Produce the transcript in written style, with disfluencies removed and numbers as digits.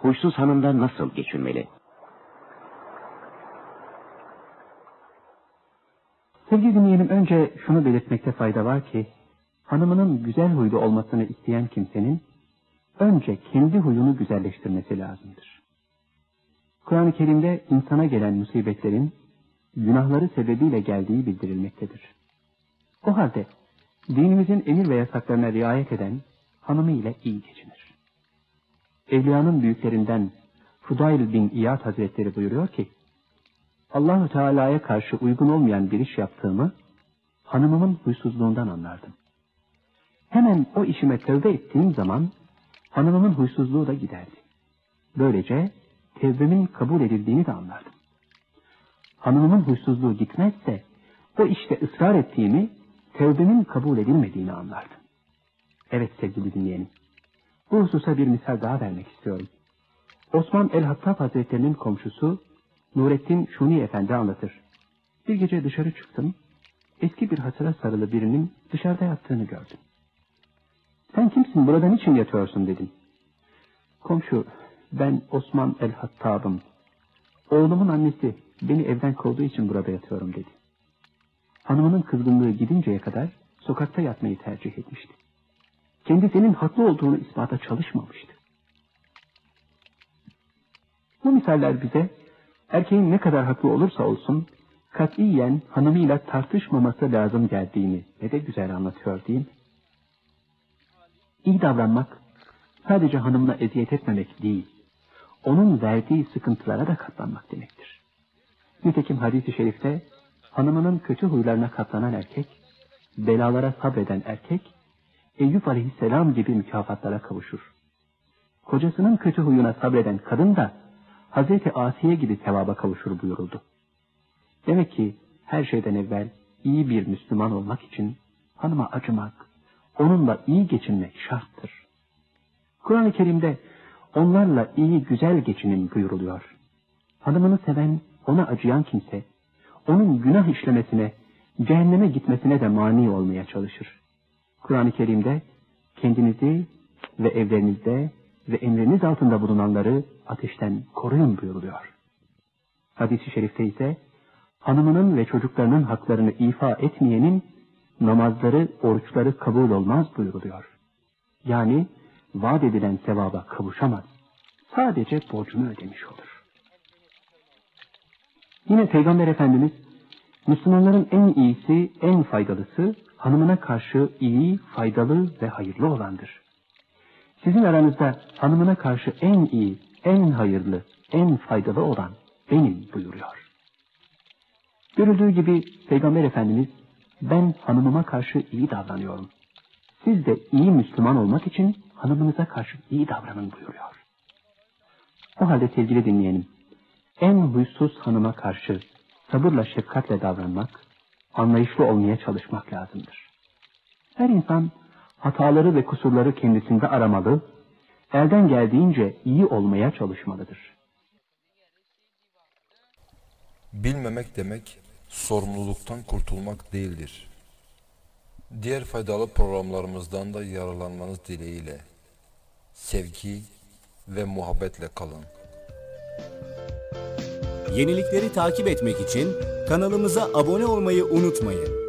huysuz hanımdan nasıl geçinmeli? Sevgili dinleyenim, önce şunu belirtmekte fayda var ki, hanımının güzel huylu olmasını isteyen kimsenin, önce kendi huyunu güzelleştirmesi lazımdır. Kur'an-ı Kerim'de insana gelen musibetlerin, günahları sebebiyle geldiği bildirilmektedir. O halde, dinimizin emir ve yasaklarına riayet eden, hanımı ile iyi geçinir. Evliyanın büyüklerinden Fudayl bin İyad Hazretleri buyuruyor ki, Allah-u Teala'ya karşı uygun olmayan bir iş yaptığımı, hanımımın huysuzluğundan anlardım. Hemen o işime tövbe ettiğim zaman, hanımımın huysuzluğu da giderdi. Böylece tevbemin kabul edildiğini de anlardım. Hanımımın huysuzluğu gitmezse, o işte ısrar ettiğimi, tevbemin kabul edilmediğini anlardım. Evet sevgili dinleyenim, bu hususa bir misal daha vermek istiyorum. Osman el-Hattab Hazretleri'nin komşusu, Nurettin Şuni Efendi anlatır. Bir gece dışarı çıktım, eski bir hasıra sarılı birinin dışarıda yattığını gördüm. Sen kimsin, burada niçin yatıyorsun dedim. Komşu, ben Osman el-Hattab'ım. Oğlumun annesi beni evden kovduğu için burada yatıyorum dedi. Hanımının kızgınlığı gidinceye kadar sokakta yatmayı tercih etmişti. Kendisinin haklı olduğunu ispata çalışmamıştı. Bu misaller bize, erkeğin ne kadar haklı olursa olsun, katiyen hanımıyla tartışmaması lazım geldiğini ne de güzel anlatıyor değil mi? İyi davranmak, sadece hanımına eziyet etmemek değil, onun verdiği sıkıntılara da katlanmak demektir. Nitekim hadis-i şerifte, hanımının kötü huylarına katlanan erkek, belalara sabreden erkek, Eyüp aleyhisselam gibi mükafatlara kavuşur. Kocasının kötü huyuna sabreden kadın da, Hazreti Asiye gibi sevaba kavuşur buyuruldu. Demek ki her şeyden evvel iyi bir Müslüman olmak için hanıma acımak, onunla iyi geçinmek şarttır. Kur'an-ı Kerim'de onlarla iyi güzel geçinin buyuruluyor. Hanımını seven, ona acıyan kimse, onun günah işlemesine, cehenneme gitmesine de mani olmaya çalışır. Kur'an-ı Kerim'de kendinizi ve evlerinizde ve emriniz altında bulunanları ateşten koruyun buyuruluyor. Hadis-i şerifte ise hanımının ve çocuklarının haklarını ifa etmeyenin namazları, oruçları kabul olmaz buyuruluyor. Yani vaat edilen sevaba kavuşamaz. Sadece borcunu ödemiş olur. Yine Peygamber Efendimiz, Müslümanların en iyisi, en faydalısı, hanımına karşı iyi, faydalı ve hayırlı olandır. Sizin aranızda hanımına karşı en iyi, en hayırlı, en faydalı olan benim buyuruyor. Görüldüğü gibi Peygamber Efendimiz, ben hanımıma karşı iyi davranıyorum. Siz de iyi Müslüman olmak için hanımınıza karşı iyi davranın buyuruyor. O halde sevgili dinleyenim, en huysuz hanıma karşı sabırla şefkatle davranmak, anlayışlı olmaya çalışmak lazımdır. Her insan hataları ve kusurları kendisinde aramalı, elden geldiğince iyi olmaya çalışmalıdır. Bilmemek demek, sorumluluktan kurtulmak değildir. Diğer faydalı programlarımızdan da yararlanmanız dileğiyle, sevgi ve muhabbetle kalın. Yenilikleri takip etmek için kanalımıza abone olmayı unutmayın.